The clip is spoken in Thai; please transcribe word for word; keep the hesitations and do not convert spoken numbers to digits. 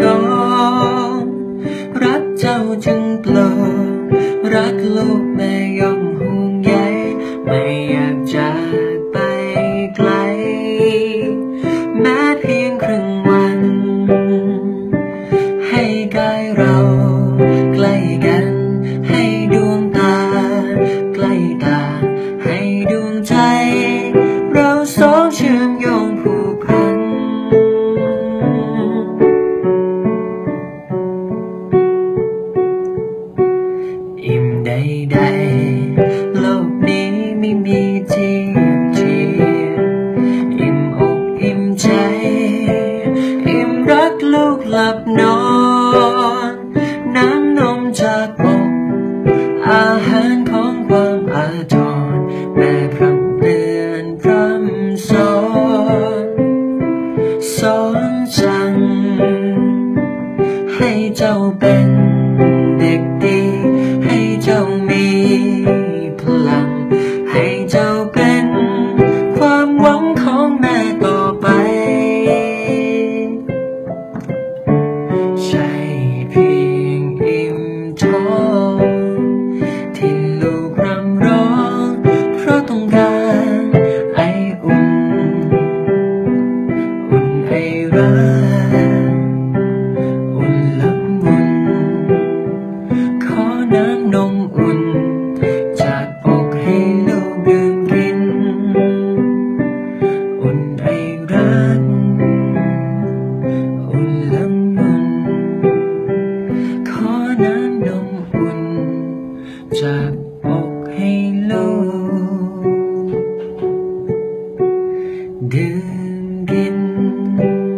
ร้องรักเจ้าจึงโปรดรักลูกแม่ยอมห่วงใยไม่อยากจากไปไกลแม้เพียงครึ่งวันให้กายเราใกล้กันให้ดวงตาใกล้ตาให้ดวงใจเราสองเชื่อมโยงผูกพันอิ่มใดๆโลกนี้ไม่มีเทียบเทียมอิ่มอกอิ่มใจอิ่มรักลูกหลับนอนน้ำนมจากอกอาหารของความอาทรแม่พร่ำเตือนพร่ำสอนสอนสั่งให้เจ้าเป็นเด็กดีให้เจ้ามีพลังให้เจ้าเป็นความหวังของแม่ต่อไปใช่เพียงอิ่มท้องที่ลูกรำร้องเพราะต้องการไออุ่นอุ่นไอรักอุ่นละมุนขอน้ำนมอุ่นจากอกให้ลูกดื่มกินอุ่นไอรักอุ่นละมุนขอน้ำนมอุ่นจากอกให้ลูกดื่มกิน